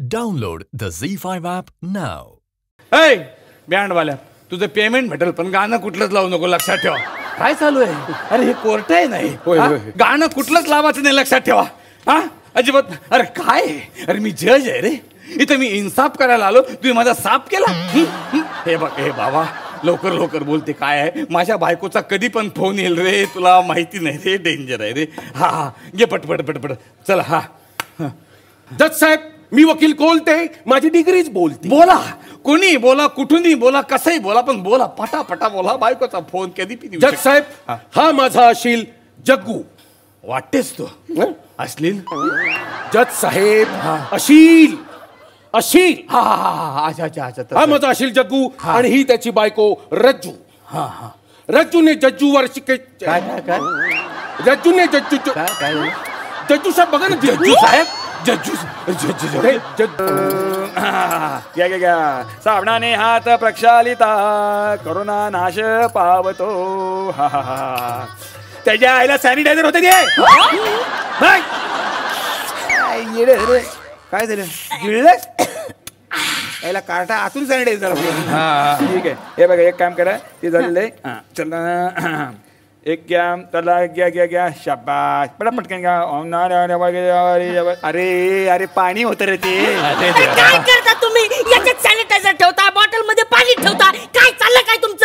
Download the Z5 app now. ऐ बँडवाल्या तुझं payment भेटेल पण गाणं कुठलंच लावू नको लक्षात ठेवा. काय चालू आहे? अरे हे कोर्ट आहे नाही हा? गाणं कुठलंच लावायचं नाही लक्षात ठेवा. हा अजिबात. अरे काय अरे मी जज आहे रे. इथं मी इन्साफ करायला आलो तुम्ही माझा साफ केला. हे बघ हे बाबा लवकर लवकर बोलते काय आहे. माझ्या बायकोचा कधी पण फोन येईल रे तुला माहिती नाही रे. डेंजर आहे रे. हा हा घे पटपट पटपट चला. हा जज साहेब मी वकील कोलते माझी डिग्रीच बोलते. बोला कोणी बोला कुठूनही बोला कसंही बोला पण बोला पटापटा बोला. बायकोचा फोन कधी पिती. जज साहेब हा माझा अशील जग्गू. वाटतेस तू अश्लील. जज साहेब अशील अशील हा हा हा अच्छा अच्छा अच्छा हा माझा अशील जग्गू आणि ही त्याची बायको रज्जू. हा हा रज्जूने जज्जूवर शिके काय काय काय रज्जूने जज्जू काय काय जज्जू साहेब बघा ना जज्जू साहेब जज्जू घ्या घ्या घ्या. साबणाने हात प्रक्षालिता करोना नाश पावतो. हा हा हा. त्याच्या आईला सॅनिटायझर होते ते. काय झालं गिळलंस याला कार्टा आतून सॅनिटायझर. ठीक आहे हे बघा एक काम करा ते झालेलं आहे. चला एक घ्या त्याला घ्या घ्या घ्या शाबास पडा पटकन घ्या. अरे अरे पाणी होतं रे ते. काय करता तुम्ही? याच्यात सॅनिटायझर ठेवता बॉटल मध्ये पाणी ठेवता. काय चाललं काय तुमचं?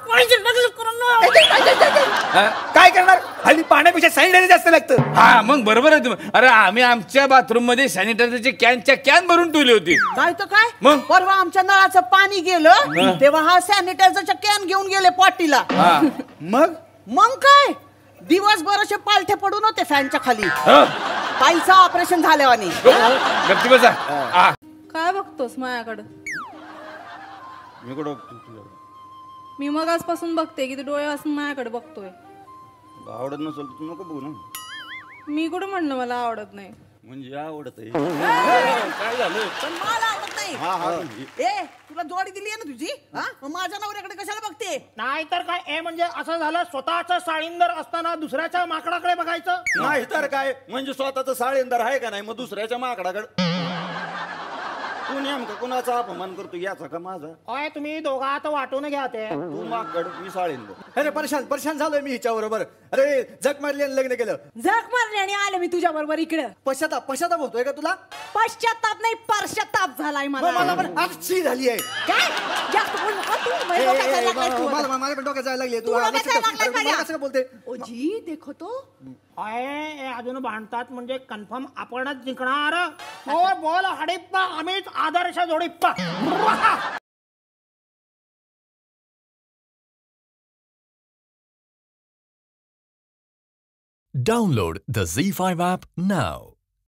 काय करणार हल्ली पाण्यापेक्षा सॅनिटायझर जास्त लागतं. हा मग बरोबर आहे तुम्ही. अरे आम्ही आमच्या बाथरूम मध्ये सॅनिटायझरची कॅनच्या कॅन भरून ठेवली होती. काय तर काय मग? परवा आमच्या नळाचं पाणी गेलं तेव्हा हा सॅनिटायझरच्या कॅन घेऊन गेले पाटीला. मग काय दिवसभर असे पालथे पडून होते फॅनच्या खाली. पाईचं ऑपरेशन झाल्यावानी. गप्ती बसा. काय बघतोस माझ्याकडं? मी कुठं मी मग आजपासून बघते की तू डोळे असून माझ्याकडे बघतोय. आवडत नसेल तर तू नको बघू ना. मी कुठं म्हणणं मला आवडत नाही. म्हणजे आवडत आहे. काय झालं? पण मला आवडत नाही. ए तुला जोडी दिली आहे ना तुझी. हा मग माझ्या नवऱ्याकडे कशाला बघते? नाही तर काय ए म्हणजे असं झालं स्वतःच साळींदर असताना दुसऱ्याच्या माकडाकडे बघायचं. नाही तर काय म्हणजे स्वतःच साळींदर आहे का नाही मग दुसऱ्याच्या माकडाकडे. तू नेमकं कुणाचा अपमान करतो याचा का माझा? ओय तुम्ही दोघात वाटून घ्या ते. तू माकड मी साळींदर. अरे परेशान झालोय मी हिच्या बरोबर. अरे जग मारली आणि लग्न केलं. जग मारल्याने आले मी तुझ्या बरोबर इकडे. पश्चाताप होतोय का तुला? पश्चाताप नाही परश्चाताप झालाय मला. मला पण आक्षी झाली आहे. काय जास्त बोलू नका तू. मला डोक्यात जायला लागलाय तू. मला पण डोक्यात जायला लागली. तू डोक्यात जायला लागलाय का? कसं बोलते? ओ जी देखो तो. ओय अजून भांडतात म्हणजे कन्फर्म आपणच जिंकणार. हो बोल हडिप्पा आम्हीच आदर्श जोडिप्पा. Download the Z5 app now.